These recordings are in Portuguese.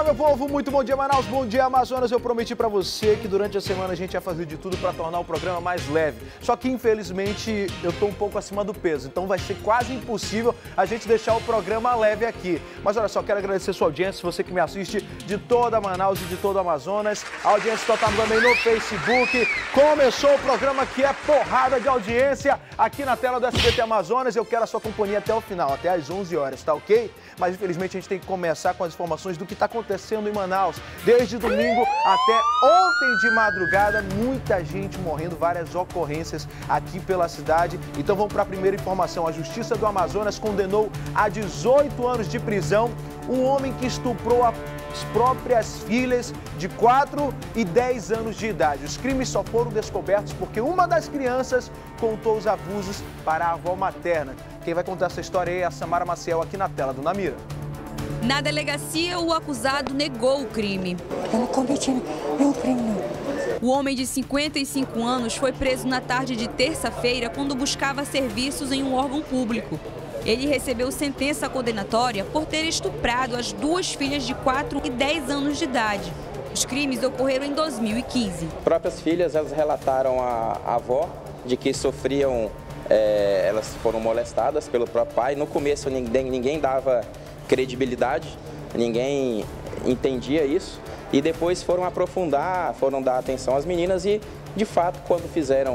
meu povo, muito bom dia Manaus, bom dia Amazonas. Eu prometi pra você que durante a semana a gente ia fazer de tudo pra tornar o programa mais leve. Só que infelizmente eu tô um pouco acima do peso, então vai ser quase impossível a gente deixar o programa leve aqui. Mas olha só, quero agradecer a sua audiência, você que me assiste de toda Manaus e de todo Amazonas. A audiência total também no Facebook. Começou o programa que é porrada de audiência aqui na tela do SBT Amazonas. Eu quero a sua companhia até o final, até às 11 horas, tá ok? Mas infelizmente a gente tem que começar com as informações do que está acontecendo em Manaus. Desde domingo até ontem de madrugada, muita gente morrendo, várias ocorrências aqui pela cidade. Então vamos para a primeira informação. A Justiça do Amazonas condenou a 18 anos de prisão um homem que estuprou as próprias filhas de 4 e 10 anos de idade. Os crimes só foram descobertos porque uma das crianças contou os abusos para a avó materna. Quem vai contar essa história é a Samara Maciel, aqui na tela do Namira. Na delegacia, o acusado negou o crime. Eu não cometi nenhum crime, não. O homem de 55 anos foi preso na tarde de terça-feira quando buscava serviços em um órgão público. Ele recebeu sentença condenatória por ter estuprado as duas filhas de 4 e 10 anos de idade. Os crimes ocorreram em 2015. As próprias filhas, elas relataram à avó de que sofriam, elas foram molestadas pelo próprio pai. No começo ninguém dava credibilidade, ninguém entendia isso. E depois foram aprofundar, foram dar atenção às meninas e, de fato, quando fizeram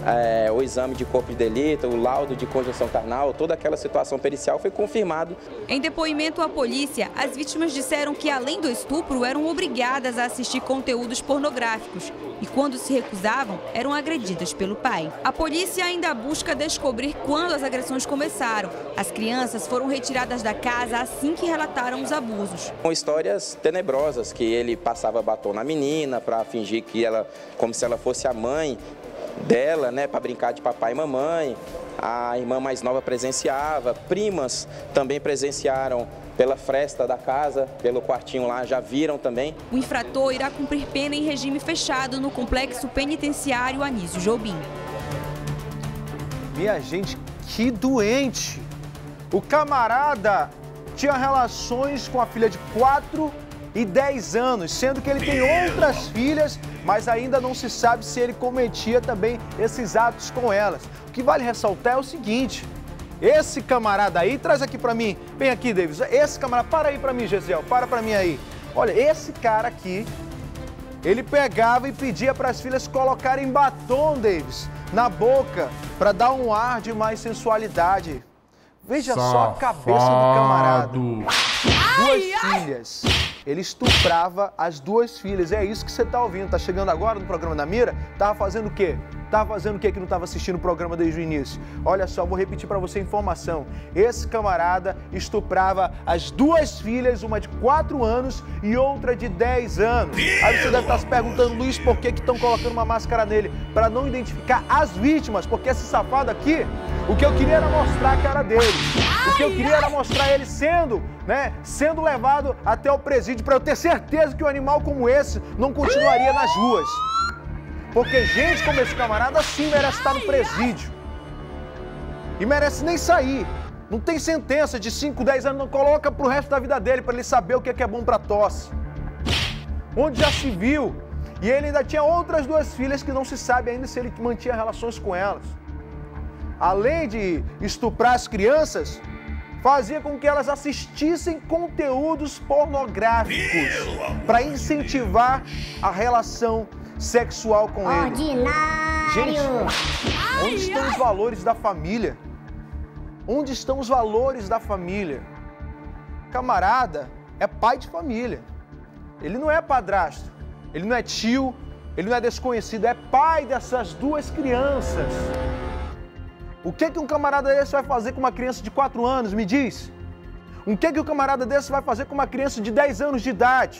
o exame de corpo de delito, o laudo de conjunção carnal, toda aquela situação pericial foi confirmado. Em depoimento à polícia, as vítimas disseram que, além do estupro, eram obrigadas a assistir conteúdos pornográficos e, quando se recusavam, eram agredidas pelo pai. A polícia ainda busca descobrir quando as agressões começaram. As crianças foram retiradas da casa assim que relataram os abusos. Com histórias tenebrosas, que ele passava batom na menina para fingir que ela, como se ela fosse a mãe dela, né, para brincar de papai e mamãe. A irmã mais nova presenciava, primas também presenciaram pela fresta da casa, pelo quartinho lá, já viram também. O infrator irá cumprir pena em regime fechado no complexo penitenciário Anísio Jobim. Minha gente, que doente! O camarada tinha relações com a filha de 4 e 10 anos, sendo que ele tem outras filhas, mas ainda não se sabe se ele cometia também esses atos com elas. O que vale ressaltar é o seguinte: esse camarada aí, traz aqui pra mim, vem aqui, Davis, esse camarada, para aí pra mim, Gesiel, para pra mim aí. Olha, esse cara aqui, ele pegava e pedia para as filhas colocarem batom, Davis, na boca, para dar um ar de mais sensualidade. Veja só a cabeça do camarada. Duas filhas. Ele estuprava as duas filhas. É isso que você tá ouvindo. Tá chegando agora no programa da Mira? Tava fazendo o quê? Tava fazendo o quê que não tava assistindo o programa desde o início? Olha só, vou repetir para você a informação. Esse camarada estuprava as duas filhas, uma de 4 anos e outra de 10 anos. Aí você deve estar se perguntando, Luiz, por que estão colocando uma máscara nele? Para não identificar as vítimas, porque esse safado aqui, o que eu queria era mostrar a cara dele. O que eu queria era mostrar ele sendo levado até o presídio, para eu ter certeza que um animal como esse não continuaria nas ruas. Porque gente como esse camarada sim merece estar no presídio. E merece nem sair. Não tem sentença de 5, 10 anos, não coloca pro resto da vida dele, para ele saber o que é bom para tosse. Onde já se viu. E ele ainda tinha outras duas filhas que não se sabe ainda se ele mantinha relações com elas. Além de estuprar as crianças, fazia com que elas assistissem conteúdos pornográficos para incentivar a relação sexual com ele. Ordinário! Gente, onde estão os valores da família? Onde estão os valores da família? Camarada é pai de família. Ele não é padrasto, ele não é tio, ele não é desconhecido, é pai dessas duas crianças. O que um camarada desse vai fazer com uma criança de 4 anos, me diz? O que o camarada desse vai fazer com uma criança de 10 anos de idade?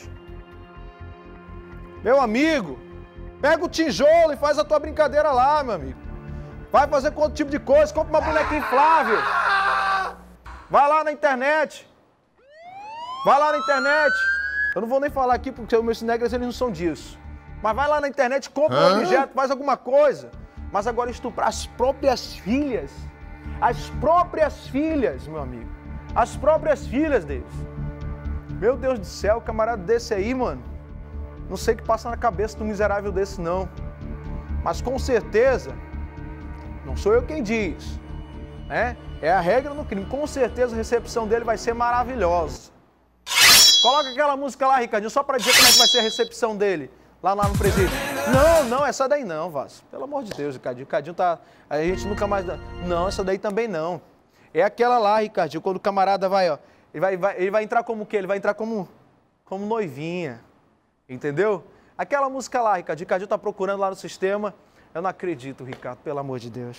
Meu amigo, pega o tijolo e faz a tua brincadeira lá, meu amigo. Vai fazer com outro tipo de coisa, compra uma boneca inflável. Vai lá na internet. Vai lá na internet. Eu não vou nem falar aqui porque os meus negras eles não são disso. Mas vai lá na internet, compra um objeto, faz alguma coisa. Mas agora estuprar as próprias filhas. As próprias filhas, meu amigo. As próprias filhas deles. Meu Deus do céu, camarada desse aí, mano. Não sei o que passa na cabeça de um miserável desse, não. Mas com certeza, não sou eu quem diz, né? É a regra no crime. Com certeza a recepção dele vai ser maravilhosa. Coloca aquela música lá, Ricardinho, só pra dizer como é que vai ser a recepção dele. Lá no presídio. Não, essa daí não, Vaz. Pelo amor de Deus, Ricardinho. Ricardinho tá... A gente nunca mais... Não, essa daí também não. É aquela lá, Ricardinho, quando o camarada vai, ó. Ele vai entrar como o quê? Ele vai entrar como noivinha. Entendeu? Aquela música lá, Ricardinho. Ricardinho tá procurando lá no sistema. Eu não acredito, Ricardo, pelo amor de Deus.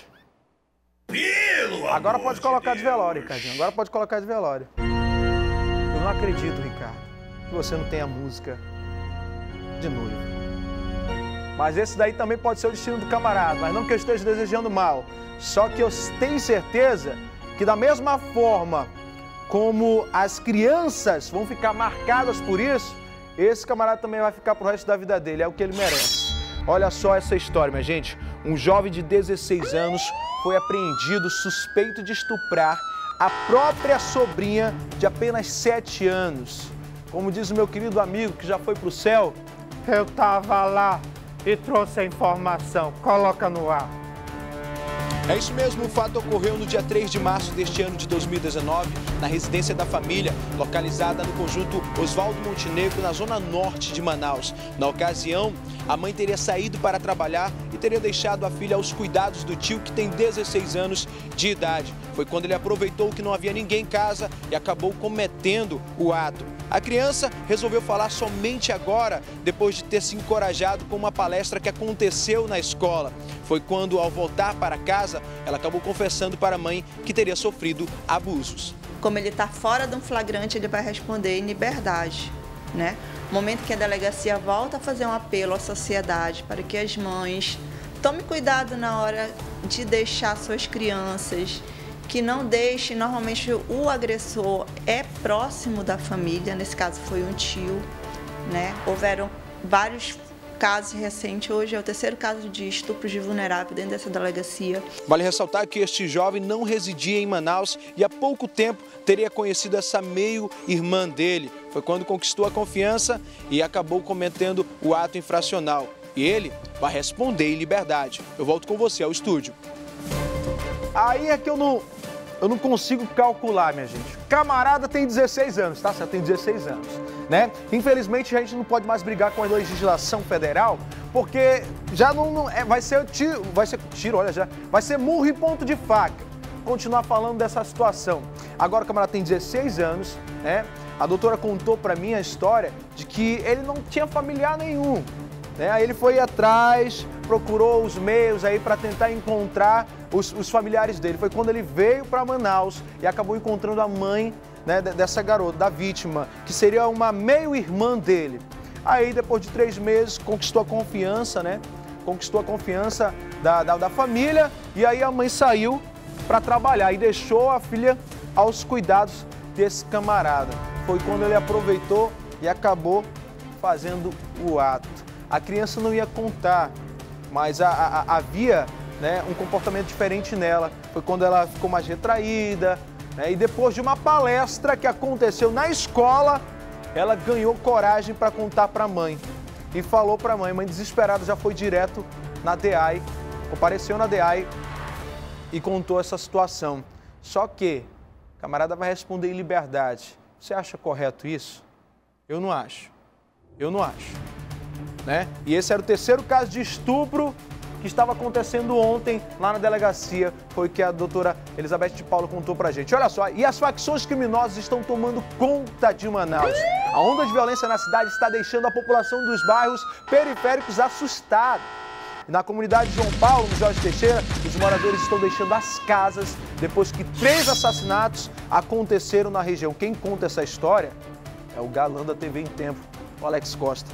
Agora pode colocar de velório, Ricardinho. Agora pode colocar de velório. Eu não acredito, Ricardo, que você não tenha música de noivo. Mas esse daí também pode ser o destino do camarada, mas não que eu esteja desejando mal. Só que eu tenho certeza que da mesma forma como as crianças vão ficar marcadas por isso, esse camarada também vai ficar pro resto da vida dele, é o que ele merece. Olha só essa história, minha gente. Um jovem de 16 anos foi apreendido suspeito de estuprar a própria sobrinha de apenas 7 anos. Como diz o meu querido amigo que já foi pro céu, eu tava lá e trouxe a informação. Coloca no ar. É isso mesmo, o fato ocorreu no dia 3 de março deste ano de 2019, na residência da família, localizada no conjunto Oswaldo Montenegro, na zona norte de Manaus. Na ocasião, a mãe teria saído para trabalhar e teria deixado a filha aos cuidados do tio, que tem 16 anos de idade. Foi quando ele aproveitou que não havia ninguém em casa e acabou cometendo o ato. A criança resolveu falar somente agora, depois de ter se encorajado com uma palestra que aconteceu na escola. Foi quando, ao voltar para casa, ela acabou confessando para a mãe que teria sofrido abusos. Como ele está fora de um flagrante, ele vai responder em liberdade, né? No momento que a delegacia volta a fazer um apelo à sociedade para que as mães tomem cuidado na hora de deixar suas crianças, que não deixe, normalmente o agressor é próximo da família, nesse caso foi um tio, né? Houveram vários casos recentes, hoje é o 3º caso de estupro de vulnerável dentro dessa delegacia. Vale ressaltar que este jovem não residia em Manaus e há pouco tempo teria conhecido essa meio-irmã dele. Foi quando conquistou a confiança e acabou cometendo o ato infracional. E ele vai responder em liberdade. Eu volto com você ao estúdio. Aí é que eu não consigo calcular, minha gente. Camarada tem 16 anos, tá? Você tem 16 anos, né? Infelizmente, a gente não pode mais brigar com a legislação federal, porque já vai ser tiro, olha já, vai ser murro e ponto de faca. Continuar falando dessa situação. Agora o camarada tem 16 anos, né? A doutora contou pra mim a história de que ele não tinha familiar nenhum, né? Aí ele foi atrás, procurou os meios aí para tentar encontrar os familiares dele. Foi quando ele veio para Manaus e acabou encontrando a mãe, né, dessa garota, da vítima, que seria uma meio-irmã dele. Aí, depois de 3 meses, conquistou a confiança, né? Conquistou a confiança da família e aí a mãe saiu para trabalhar e deixou a filha aos cuidados desse camarada. Foi quando ele aproveitou e acabou fazendo o ato. A criança não ia contar, mas havia, né, um comportamento diferente nela. Foi quando ela ficou mais retraída, né, e depois de uma palestra que aconteceu na escola, ela ganhou coragem para contar para a mãe. E falou para a mãe desesperada, já foi direto na DEAI, compareceu na DEAI e contou essa situação. Só que o camarada vai responder em liberdade. Você acha correto isso? Eu não acho. Eu não acho. Né? E esse era o 3º caso de estupro que estava acontecendo ontem lá na delegacia. Foi o que a doutora Elizabeth de Paula contou pra gente. Olha só, e as facções criminosas estão tomando conta de Manaus. A onda de violência na cidade está deixando a população dos bairros periféricos assustada. Na comunidade de João Paulo, no Jorge Teixeira, os moradores estão deixando as casas depois que 3 assassinatos aconteceram na região. Quem conta essa história é o galã da TV em Tempo, o Alex Costa.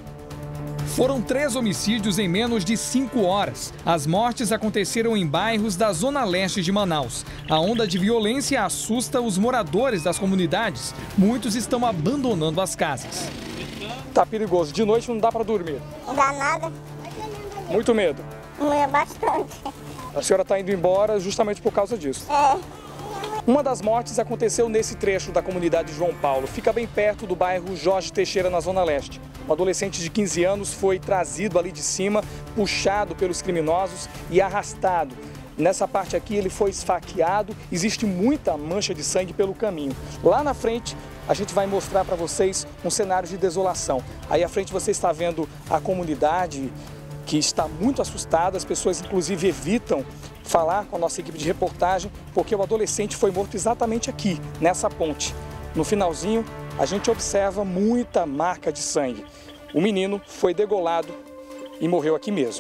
Foram 3 homicídios em menos de 5 horas. As mortes aconteceram em bairros da zona leste de Manaus. A onda de violência assusta os moradores das comunidades. Muitos estão abandonando as casas. Tá perigoso. De noite não dá para dormir. Não dá nada. Muito medo. Muito bastante. A senhora está indo embora justamente por causa disso. É. Uma das mortes aconteceu nesse trecho da comunidade João Paulo, fica bem perto do bairro Jorge Teixeira, na Zona Leste. Um adolescente de 15 anos foi trazido ali de cima, puxado pelos criminosos e arrastado. Nessa parte aqui ele foi esfaqueado, existe muita mancha de sangue pelo caminho. Lá na frente a gente vai mostrar para vocês um cenário de desolação. Aí à frente você está vendo a comunidade que está muito assustada, as pessoas inclusive evitam falar com a nossa equipe de reportagem, porque o adolescente foi morto exatamente aqui, nessa ponte. No finalzinho, a gente observa muita marca de sangue. O menino foi degolado e morreu aqui mesmo.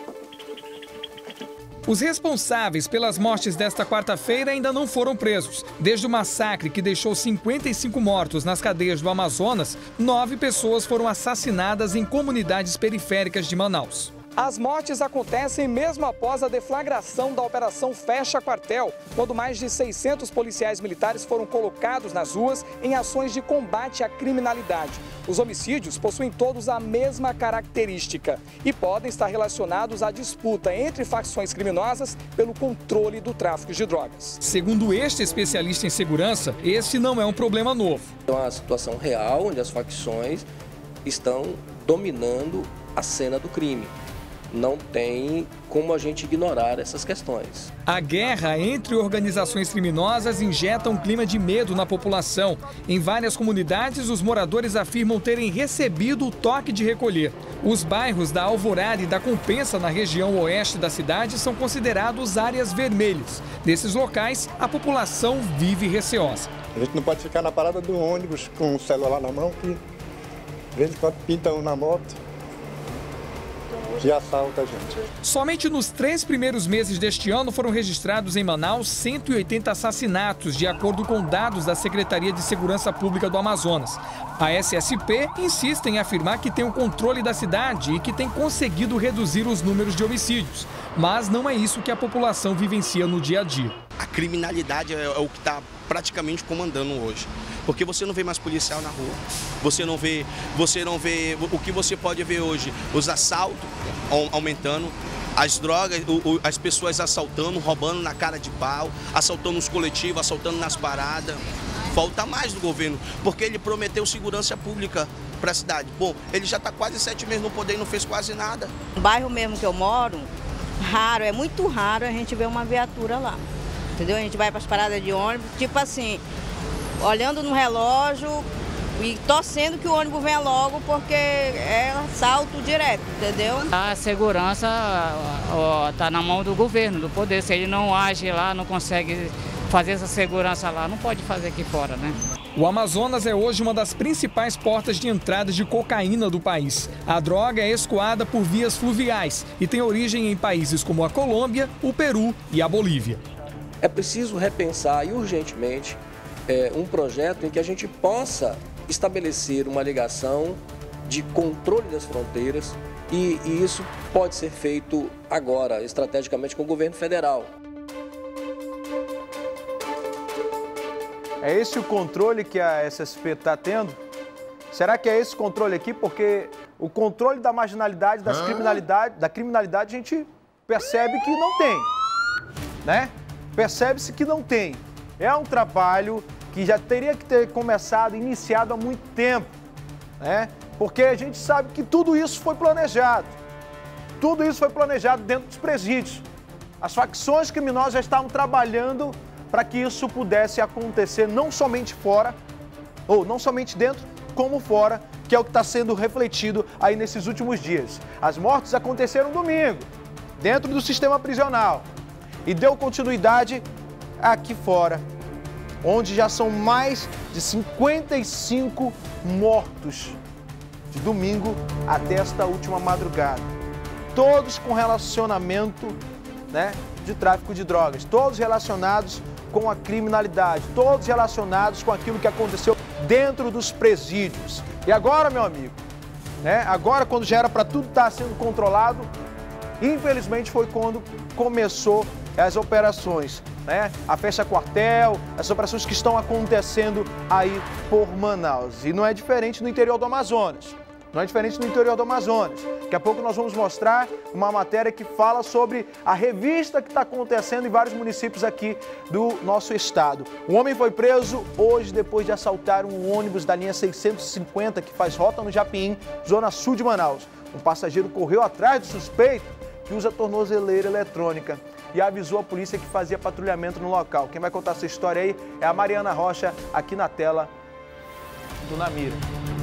Os responsáveis pelas mortes desta quarta-feira ainda não foram presos. Desde o massacre que deixou 55 mortos nas cadeias do Amazonas, 9 pessoas foram assassinadas em comunidades periféricas de Manaus. As mortes acontecem mesmo após a deflagração da Operação Fecha Quartel, quando mais de 600 policiais militares foram colocados nas ruas em ações de combate à criminalidade. Os homicídios possuem todos a mesma característica e podem estar relacionados à disputa entre facções criminosas pelo controle do tráfico de drogas. Segundo este especialista em segurança, esse não é um problema novo. É uma situação real onde as facções estão dominando a cena do crime. Não tem como a gente ignorar essas questões. A guerra entre organizações criminosas injeta um clima de medo na população. Em várias comunidades, os moradores afirmam terem recebido o toque de recolher. Os bairros da Alvorada e da Compensa, na região oeste da cidade, são considerados áreas vermelhas. Nesses locais, a população vive receosa. A gente não pode ficar na parada do ônibus com o celular na mão, que de vez em quando pintam na moto e assalta a gente. Somente nos 3 primeiros meses deste ano foram registrados em Manaus 180 assassinatos, de acordo com dados da Secretaria de Segurança Pública do Amazonas. A SSP insiste em afirmar que tem o controle da cidade e que tem conseguido reduzir os números de homicídios. Mas não é isso que a população vivencia no dia a dia. A criminalidade é o que está praticamente comandando hoje. Porque você não vê mais policial na rua, você não vê o que você pode ver hoje, os assaltos aumentando, as drogas, as pessoas assaltando, roubando na cara de pau, assaltando os coletivos, assaltando nas paradas. Falta mais do governo, porque ele prometeu segurança pública para a cidade. Bom, ele já está quase 7 meses no poder e não fez quase nada. No bairro mesmo que eu moro, raro, é muito raro a gente ver uma viatura lá, entendeu? A gente vai para as paradas de ônibus, tipo assim, olhando no relógio e torcendo que o ônibus venha logo, porque é assalto direto, entendeu? A segurança está na mão do governo, do poder. Se ele não age lá, não consegue fazer essa segurança lá, não pode fazer aqui fora, né? O Amazonas é hoje uma das principais portas de entrada de cocaína do país. A droga é escoada por vias fluviais e tem origem em países como a Colômbia, o Peru e a Bolívia. É preciso repensar e urgentemente um projeto em que a gente possa estabelecer uma ligação de controle das fronteiras e isso pode ser feito agora, estrategicamente, com o governo federal. É esse o controle que a SSP está tendo? Será que é esse controle aqui? Porque o controle da marginalidade, da criminalidade, a gente percebe que não tem, né? Percebe-se que não tem. É um trabalho que já teria que ter começado, iniciado há muito tempo, né? Porque a gente sabe que tudo isso foi planejado. Tudo isso foi planejado dentro dos presídios. As facções criminosas já estavam trabalhando para que isso pudesse acontecer não somente fora, ou não somente dentro, como fora, que é o que está sendo refletido aí nesses últimos dias. As mortes aconteceram domingo, dentro do sistema prisional, e deu continuidade aqui fora, onde já são mais de 55 mortos de domingo até esta última madrugada. Todos com relacionamento, né, de tráfico de drogas, todos relacionados com a criminalidade, todos relacionados com aquilo que aconteceu dentro dos presídios. E agora, meu amigo, né, agora quando já era para tudo estar sendo controlado, infelizmente foi quando começou as operações, né? A Fecha Quartel, as operações que estão acontecendo aí por Manaus. E não é diferente no interior do Amazonas. Não é diferente no interior do Amazonas. Daqui a pouco nós vamos mostrar uma matéria que fala sobre a revista que está acontecendo em vários municípios aqui do nosso estado. Um homem foi preso hoje depois de assaltar um ônibus da linha 650 que faz rota no Japim, zona sul de Manaus. Um passageiro correu atrás do suspeito que usa tornozeleira eletrônica e avisou a polícia que fazia patrulhamento no local. Quem vai contar essa história aí é a Mariana Rocha, aqui na tela do Namira.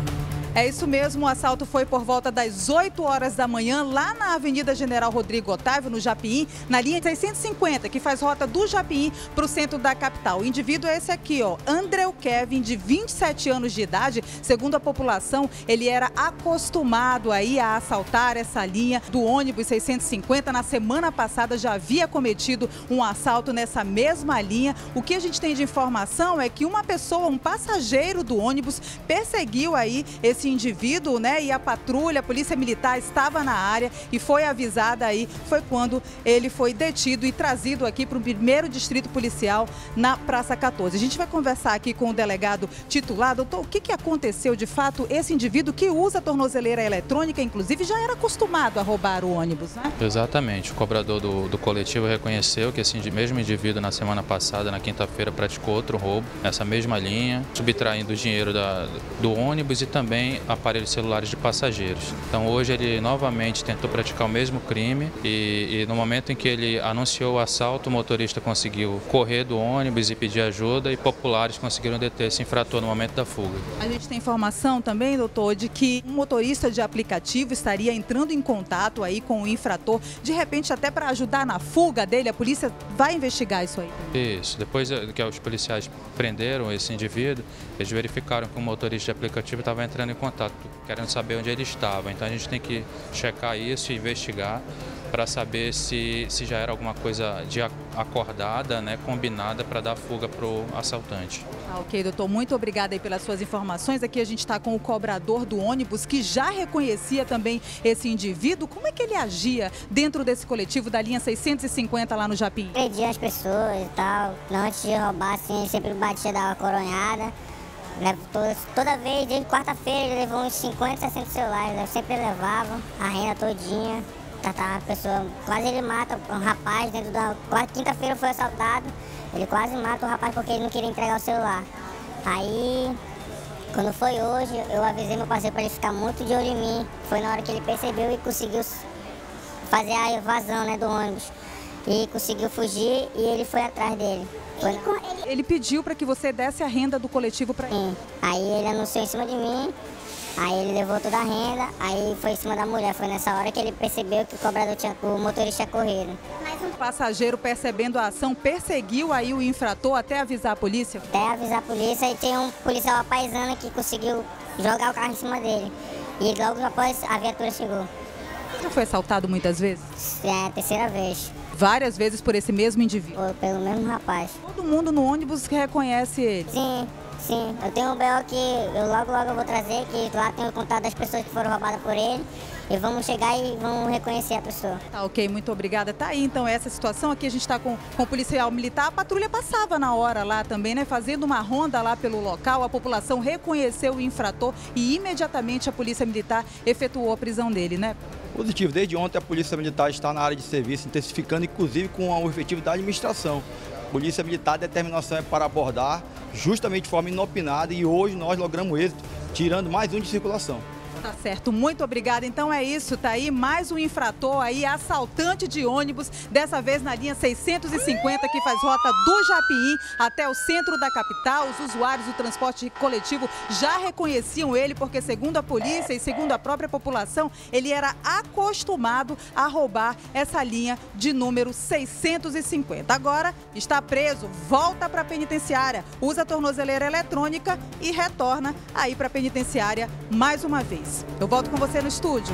É isso mesmo, o assalto foi por volta das 8 horas da manhã, lá na Avenida General Rodrigo Otávio, no Japim, na linha 650, que faz rota do Japim para o centro da capital. O indivíduo é esse aqui, ó, Andreu Kevin, de 27 anos de idade. Segundo a população, ele era acostumado aí a assaltar essa linha do ônibus 650. Na semana passada já havia cometido um assalto nessa mesma linha. O que a gente tem de informação é que uma pessoa, um passageiro do ônibus, perseguiu aí esse indivíduo, né? E a patrulha, a polícia militar estava na área e foi avisada aí. Foi quando ele foi detido e trazido aqui para o 1º Distrito Policial na Praça 14. A gente vai conversar aqui com o delegado titular. Doutor, o que aconteceu de fato? Esse indivíduo que usa tornozeleira eletrônica, inclusive, já era acostumado a roubar o ônibus, né? Exatamente. O cobrador do coletivo reconheceu que esse mesmo indivíduo na semana passada, na quinta-feira, praticou outro roubo nessa mesma linha, subtraindo o dinheiro do ônibus e também aparelhos celulares de passageiros. Então hoje ele novamente tentou praticar o mesmo crime e no momento em que ele anunciou o assalto, o motorista conseguiu correr do ônibus e pedir ajuda e populares conseguiram deter esse infrator no momento da fuga. A gente tem informação também, doutor, de que um motorista de aplicativo estaria entrando em contato aí com o infrator, de repente até para ajudar na fuga dele. A polícia vai investigar isso aí? Isso. Depois que os policiais prenderam esse indivíduo, eles verificaram que o motorista de aplicativo estava entrando em contato, querendo saber onde ele estava. Então a gente tem que checar isso e investigar para saber se já era alguma coisa de acordada, né, combinada para dar fuga para o assaltante. Ok, doutor, muito obrigada aí pelas suas informações. Aqui a gente está com o cobrador do ônibus, que já reconhecia também esse indivíduo. Como é que ele agia dentro desse coletivo da linha 650 lá no Japim? Prendia as pessoas e tal, antes de roubar, assim, sempre batia, dava coronhada. Toda vez, desde quarta-feira, ele levou uns 50, 60 celulares, eu sempre levava a renda todinha. A pessoa, quase ele mata um rapaz dentro da... Quinta-feira foi assaltado, ele quase mata o rapaz porque ele não queria entregar o celular. Aí, quando foi hoje, eu avisei meu parceiro para ele ficar muito de olho em mim. Foi na hora que ele percebeu e conseguiu fazer a evasão, né, do ônibus. E conseguiu fugir e ele foi atrás dele. Ele pediu para que você desse a renda do coletivo para ele? Aí ele anunciou em cima de mim, aí ele levou toda a renda, aí foi em cima da mulher. Foi nessa hora que ele percebeu que o motorista tinha corrido. Mas um passageiro, percebendo a ação, perseguiu aí o infrator até avisar a polícia? Até avisar a polícia, e tem um policial apaisano que conseguiu jogar o carro em cima dele. E logo após a viatura chegou. Já foi assaltado muitas vezes? É a terceira vez. Várias vezes por esse mesmo indivíduo? Pelo mesmo rapaz. Todo mundo no ônibus reconhece ele? Sim, sim. Eu tenho um BO que eu logo eu vou trazer, que lá tem o contato das pessoas que foram roubadas por ele. E vamos chegar e vamos reconhecer a pessoa. Tá, ok, muito obrigada. Tá aí, então, essa situação aqui, a gente está com o policial militar. A patrulha passava na hora lá também, né, fazendo uma ronda lá pelo local. A população reconheceu o infrator e imediatamente a polícia militar efetuou a prisão dele, né? Positivo. Desde ontem a Polícia Militar está na área de serviço, intensificando, inclusive com o efetivo da administração. Polícia Militar, a determinação é para abordar justamente de forma inopinada e hoje nós logramos êxito, tirando mais um de circulação. Tá certo, muito obrigada. Então é isso, tá aí mais um infrator aí, assaltante de ônibus, dessa vez na linha 650, que faz rota do Japim até o centro da capital. Os usuários do transporte coletivo já reconheciam ele, porque segundo a polícia e segundo a própria população, ele era acostumado a roubar essa linha de número 650. Agora está preso, volta para a penitenciária, usa a tornozeleira eletrônica e retorna aí para a penitenciária mais uma vez. Eu volto com você no estúdio.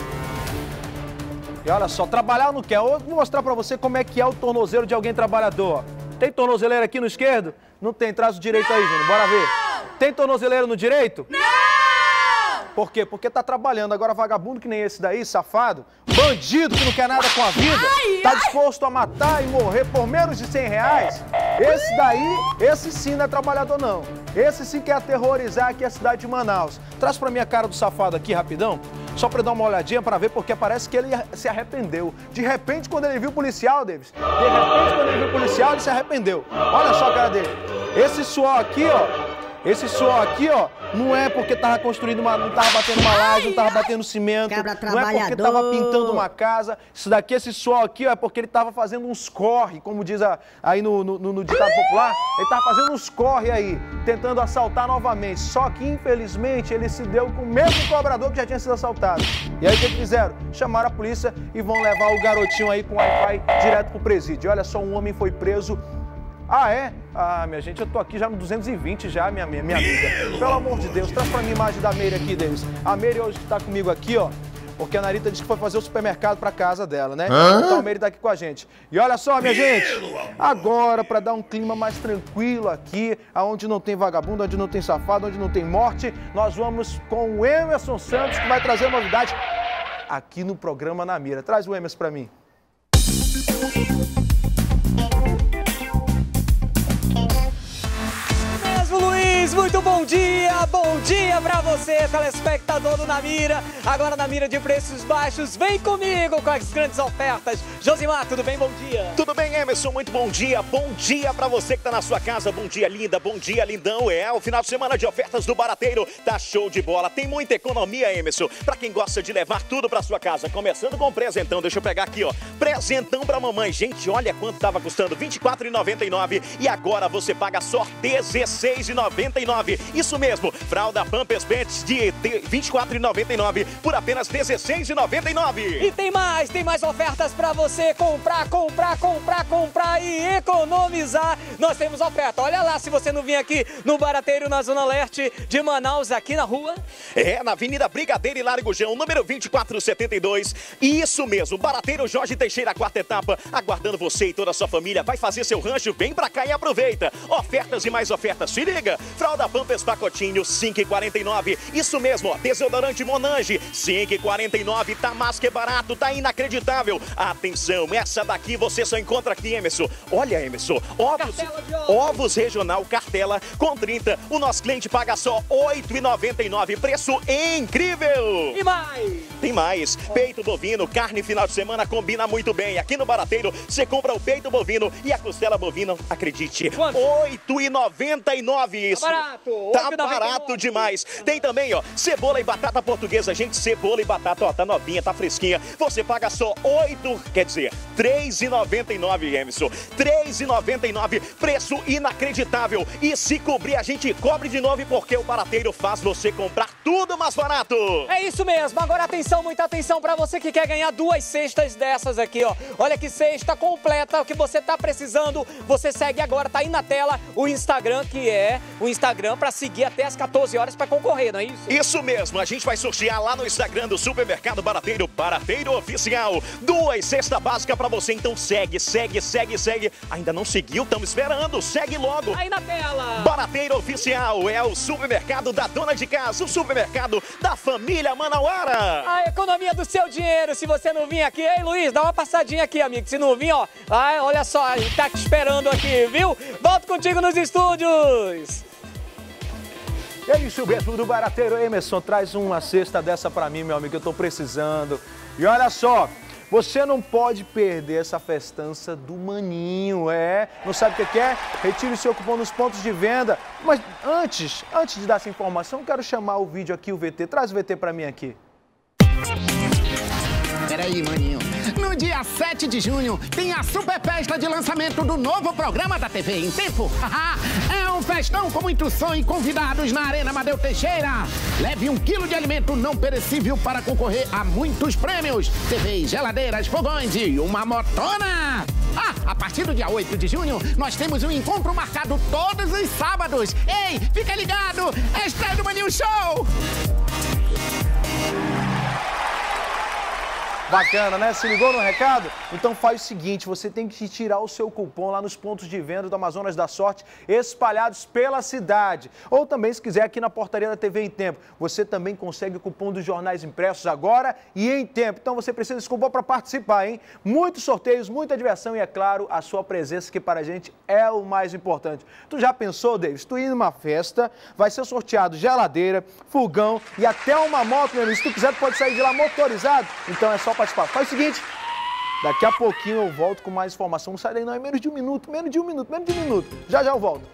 E olha só, trabalhar não quer. Eu vou mostrar pra você como é que é o tornozelo de alguém trabalhador. Tem tornozeleira aqui no esquerdo? Não tem. Traz o direito aí, Júnior. Bora ver. Tem tornozeleira no direito? Não! Por quê? Porque tá trabalhando. Agora vagabundo que nem esse daí, safado, bandido que não quer nada com a vida, tá disposto a matar e morrer por menos de R$100. Esse daí, esse sim não é trabalhador não. Esse sim quer aterrorizar aqui a cidade de Manaus. Traz pra mim a cara do safado aqui, rapidão. Só pra dar uma olhadinha pra ver, porque parece que ele se arrependeu. De repente, quando ele viu o policial, Davis, ele se arrependeu. Olha só a cara dele. Esse suor aqui, ó, não é porque tava construindo não tava batendo uma laje, não tava batendo cimento, não é porque tava pintando uma casa. Isso daqui, esse suor aqui, ó, é porque ele tava fazendo uns corre, como diz aí no ditado popular, ele tava fazendo uns corre aí, tentando assaltar novamente. Só que, infelizmente, ele se deu com o mesmo cobrador que já tinha sido assaltado. E aí, o que fizeram? Chamaram a polícia e vão levar o garotinho aí com Wi-Fi direto pro presídio. Olha só, um homem foi preso. Ah, é? Ah, minha gente, eu tô aqui já no 220 já, minha amiga. Pelo amor de Deus, traz pra mim a imagem da Meire aqui, Deus. A Meire hoje que tá comigo aqui, ó, porque a Narita disse que foi fazer o supermercado pra casa dela, né? Então a Meire tá aqui com a gente. E olha só, minha gente, agora pra dar um clima mais tranquilo aqui, onde não tem vagabundo, onde não tem safado, onde não tem morte, nós vamos com o Emerson Santos, que vai trazer novidade aqui no programa Na Mira. Traz o Emerson pra mim. Luiz, muito bom dia pra você, telespectador do Na Mira. Agora Na Mira de preços baixos, vem comigo com as grandes ofertas. Josimar, tudo bem? Bom dia. Tudo bem, Emerson, muito bom dia pra você que tá na sua casa, bom dia linda, bom dia lindão. O final de semana de ofertas do Barateiro tá show de bola, tem muita economia, Emerson, pra quem gosta de levar tudo pra sua casa, começando com o presentão, deixa eu pegar aqui, ó, presentão pra mamãe, gente, olha quanto tava custando, R$ 24,99 e agora você paga só R$ 16,99. Isso mesmo, fralda Pampers Pets de R$ 24,99 por apenas R$ 16,99. E tem mais ofertas pra você comprar e economizar. Nós temos oferta, olha lá, se você não vir aqui no Barateiro, na Zona Leste de Manaus, aqui na rua. Na Avenida Brigadeiro e Largujão, número 2472. Isso mesmo, Barateiro Jorge Teixeira, quarta etapa, aguardando você e toda a sua família. Vai fazer seu rancho, vem pra cá e aproveita. Ofertas e mais ofertas, se liga. Fralda Pampers pacotinho, R$ 5,49. Isso mesmo, ó, desodorante Monange, R$ 5,49. Tá mais que barato, tá inacreditável. Atenção, essa daqui você só encontra aqui, Emerson. Olha, Emerson, ovos regional cartela com 30. O nosso cliente paga só R$ 8,99. Preço incrível. E mais? Tem mais. Peito bovino, carne final de semana combina muito bem. Aqui no Barateiro, você compra o peito bovino e a costela bovina, acredite, R$ 8,99. Isso. Tá barato demais. Tem também, ó, cebola e batata portuguesa. Gente, cebola e batata, ó, tá novinha, tá fresquinha. Você paga só R$ 3,99, Emerson. R$ 3,99. Preço inacreditável. E se cobrir, a gente cobre de novo, porque o Barateiro faz você comprar tudo mais barato. É isso mesmo. Agora atenção, muita atenção pra você que quer ganhar 2 cestas dessas aqui, ó. Olha que cesta completa, o que você tá precisando. Você segue agora, tá aí na tela o Instagram, que é o Instagram para seguir até as 14 horas para concorrer, não é isso? Isso mesmo, a gente vai sortear lá no Instagram do Supermercado Barateiro, Barateiro Oficial. 2 cestas básicas para você, então segue. Ainda não seguiu? Estamos esperando, segue logo. Aí na tela. Barateiro Oficial é o supermercado da dona de casa, o supermercado da família Manauara. A economia do seu dinheiro, se você não vir aqui. Ei, Luiz, dá uma passadinha aqui, amigo, se não vir, ó. Olha só, ele tá te esperando aqui, viu? Volto contigo nos estúdios. É isso mesmo, do Barateiro. Emerson, traz uma cesta dessa pra mim, meu amigo, eu tô precisando. E olha só, você não pode perder essa festança do Maninho, Não sabe o que é? Retire o seu cupom nos pontos de venda. Mas antes de dar essa informação, eu quero chamar o vídeo aqui, o VT. Traz o VT pra mim aqui. Peraí, Maninho. No dia 7 de junho, tem a super festa de lançamento do novo programa da TV em Tempo. É um festão com muito som e convidados na Arena Amadeu Teixeira. Leve 1 quilo de alimento não perecível para concorrer a muitos prêmios. TVs, geladeiras, fogões e uma motona. A partir do dia 8 de junho, nós temos um encontro marcado todos os sábados. Ei, fica ligado! É a estreia do Maninho Show! Bacana, né? Se ligou no recado? Então faz o seguinte, você tem que tirar o seu cupom lá nos pontos de venda do Amazonas da Sorte, espalhados pela cidade. Ou também, se quiser, aqui na portaria da TV em Tempo. Você também consegue o cupom dos jornais impressos agora e em tempo. Então você precisa desse cupom para participar, hein? Muitos sorteios, muita diversão e, é claro, a sua presença, que para a gente é o mais importante. Tu já pensou, Davis? Tu ir numa festa, vai ser sorteado geladeira, fogão e até uma moto, meu amigo. Se tu quiser, tu pode sair de lá motorizado. Então é só participar. Faz o seguinte, daqui a pouquinho eu volto com mais informação. Não sai daí não, é menos de um minuto. Já eu volto.